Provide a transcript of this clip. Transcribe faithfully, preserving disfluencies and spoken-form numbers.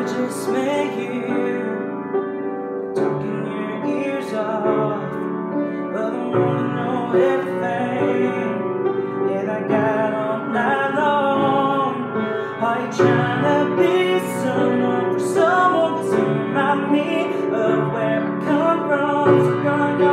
just may hear talking your ears off, but I wanna know everything. Yeah, I got all night long. Are you trying to be someone for someone? Cause you remind me of where I come from. So girl,